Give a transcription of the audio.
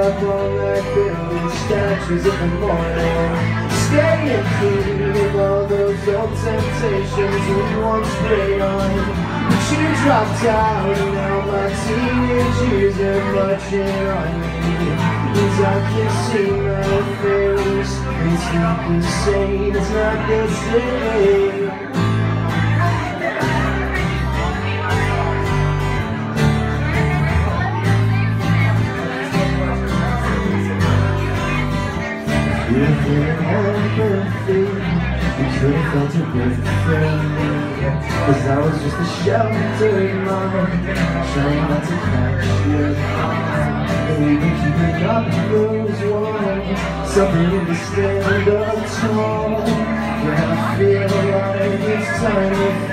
up all night building statues of the morning, staying clean of all those old temptations we once preyed on. But you dropped out and now my teenage years are marching on me. As I can see my face, it's not the same, it's not the same. You were feeling empathy, you could have felt it with me. Cause I was just a sheltered mom, trying not to catch your eye. And we've been keeping up those walls, something to stand up tall. Yeah, I feel like it's time to